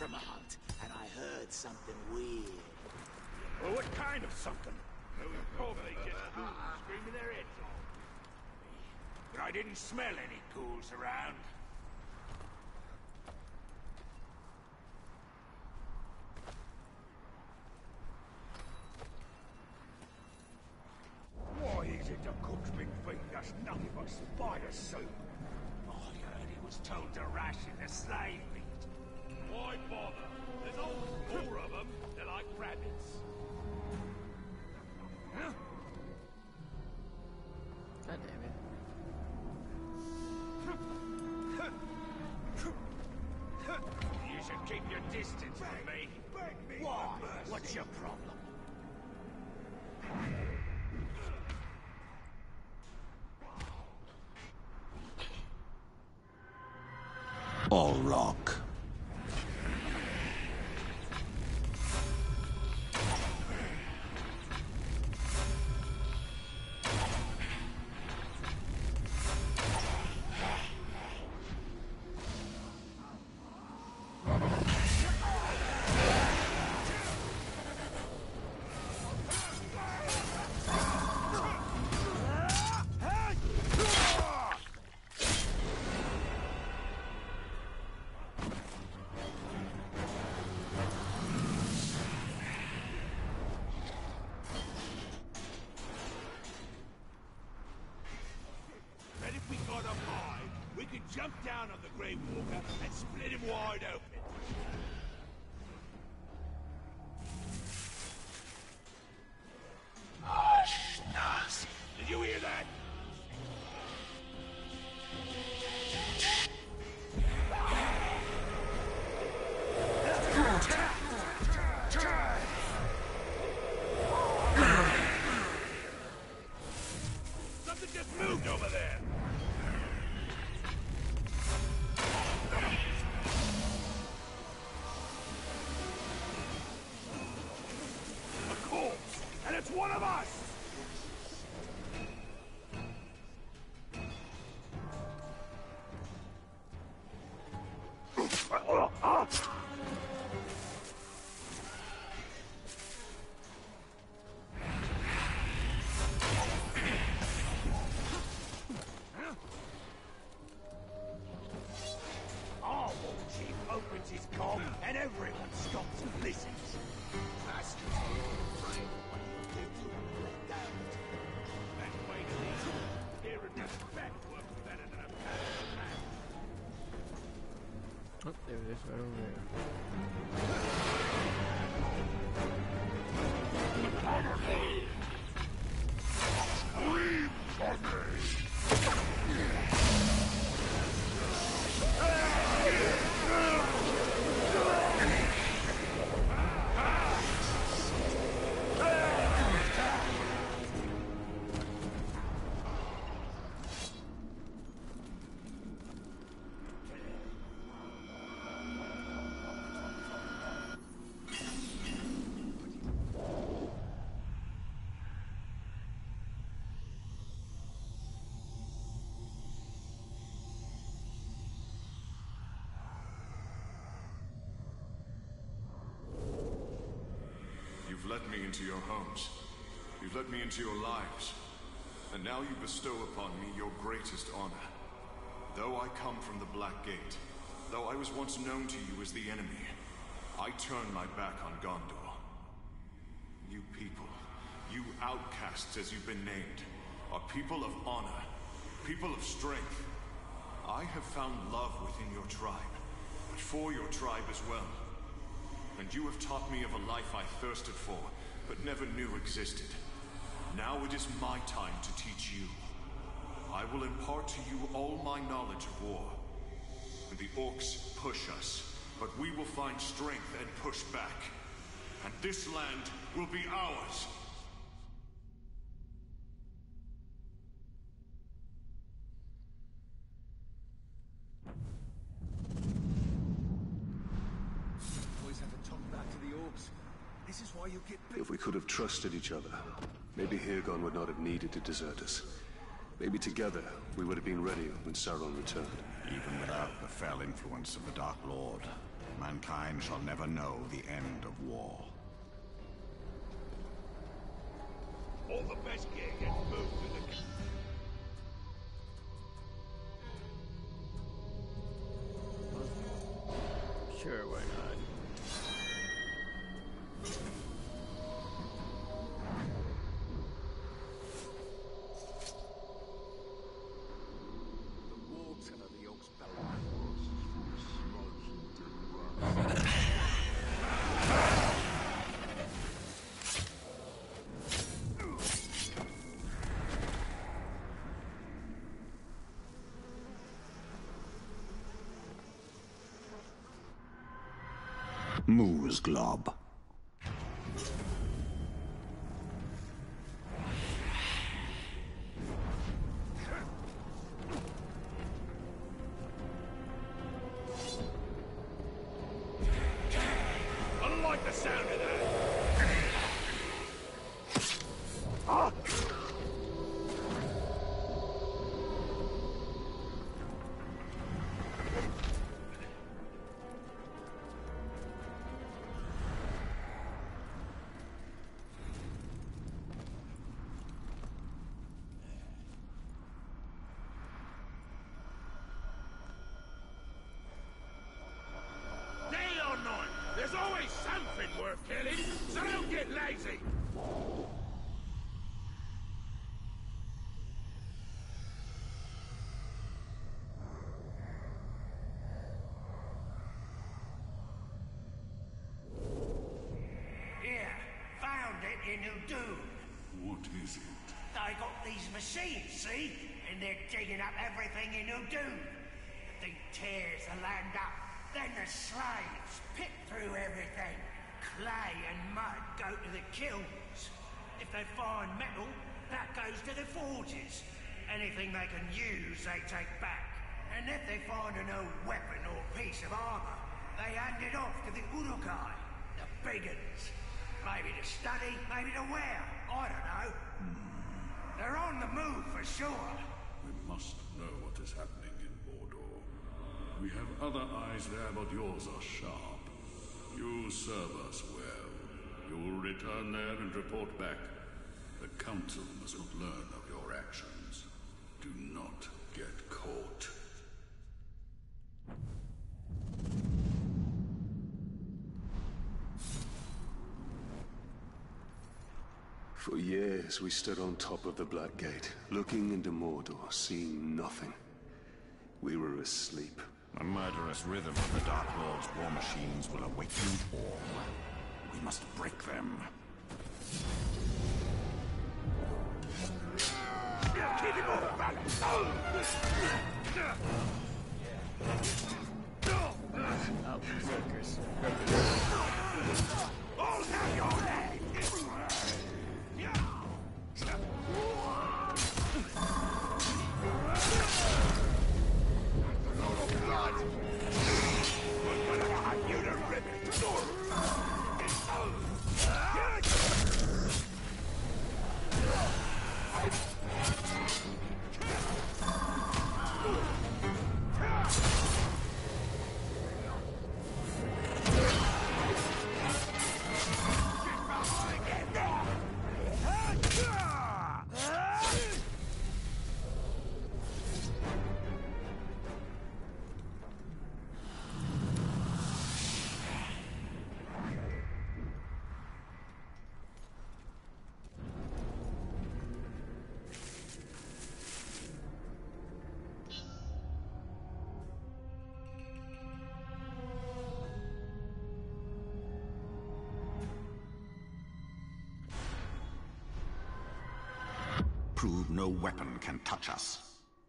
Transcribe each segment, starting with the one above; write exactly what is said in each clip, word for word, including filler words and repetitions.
from a hunt, and I heard something weird. Well, what kind of something? Well, probably just ghouls screaming their heads off. But I didn't smell any ghouls around. Why is it the cook's been feeding us nothing but spider soup? I heard he was told to ration the slave meat. Why bother? There's always more of them. They're like rabbits. Huh? God damn it. You should keep your distance from me. Why? What's your problem? All rock. Jump down on the Grey Walker and split him wide open. Hush, Nas. Did you hear that? Something just moved over there. It's one of us! Our war chief opens his comm and everyone stops and listens. Masters Oh, there it is, right over there. Scream for me! You've let me into your homes. You've let me into your lives. And now you bestow upon me your greatest honor. Though I come from the Black Gate, though I was once known to you as the enemy, I turn my back on Gondor. You people, you outcasts as you've been named, are people of honor, people of strength. I have found love within your tribe, but for your tribe as well. And you have taught me of a life I thirsted for, but never knew existed. Now it is my time to teach you. I will impart to you all my knowledge of war. And the orcs push us, but we will find strength and push back. And this land will be ours. If we could have trusted each other, maybe Hirgon would not have needed to desert us. Maybe together, we would have been ready when Sauron returned. Even without the fell influence of the Dark Lord, Mankind shall never know the end of war. All the best gear gets moved to the... Sure, why not? The water of the Oaks Bellows smoking to rust. Moose Glob. I like the sound of that. Day or night, there's always something worth killing, so don't get lazy. Here, found it in Udun. What is it? They got these machines, see? And they're digging up everything in Udun. The thing tears the land up. Then the slaves pick through everything. Clay and mud go to the kilns. If they find metal, that goes to the forges. Anything they can use, they take back. And if they find an old weapon or piece of armor, they hand it off to the Urukai, the big uns. Maybe to study, maybe to wear. I don't know. They're on the move for sure. We must know what is happening in Mordor. We have other eyes there, but yours are sharp. You serve us well. You will return there and report back. The Council must not learn of your actions. Do not get caught. For years, we stood on top of the Black Gate, looking into Mordor, seeing nothing. We were asleep. The murderous rhythm of the Dark Lord's war machines will awaken all. We must break them. Keep him off balance. Oh, suckers. All down your leg. Prove no weapon can touch us.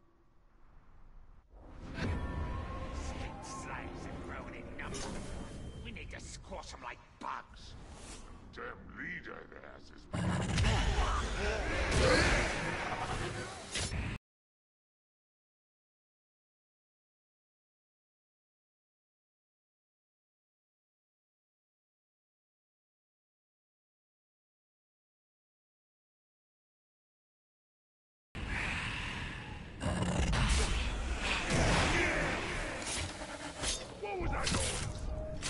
Slaves are growing in number. We need to squash them like bugs. Damn leader theirs is... What was that noise?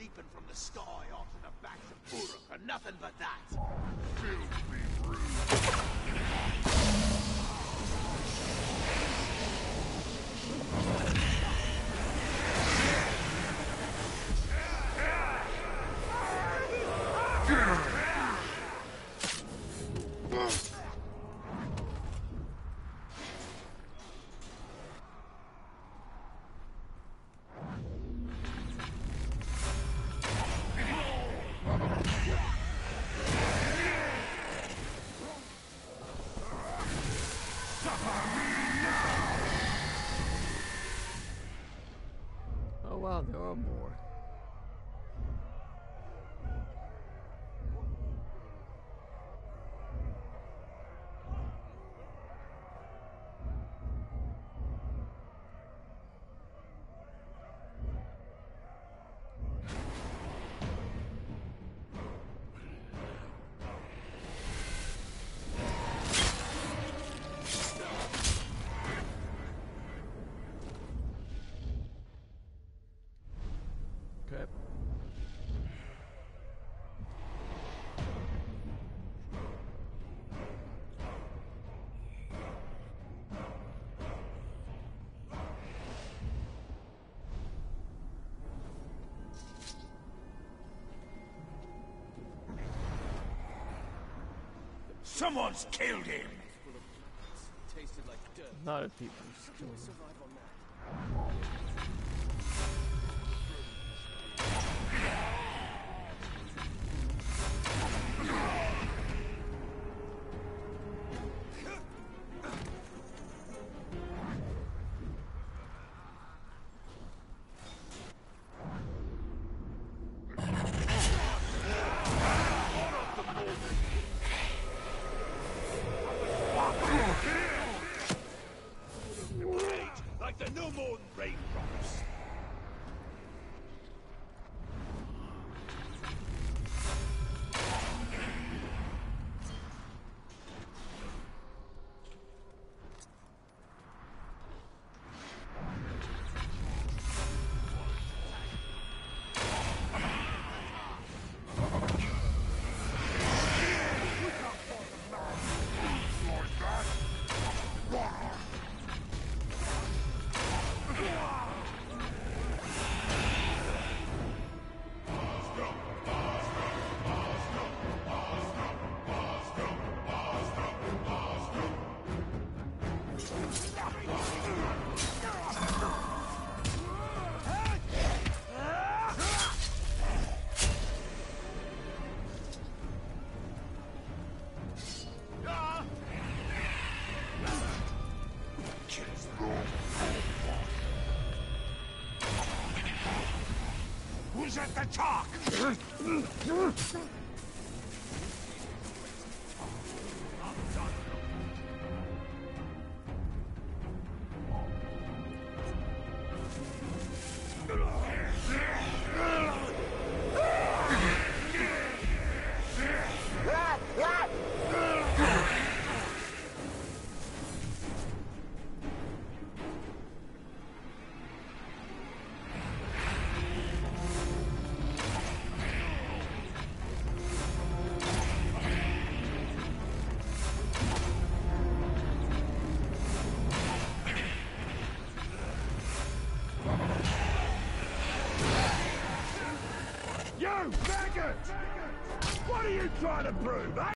leaping from the sky onto the backs of Uruk are nothing but that. Oh wow, there are more. Okay. Someone's killed him! A lot of people still. Like they're no more than raindrops. Who's at the talk? You faggot! What are you trying to prove, eh?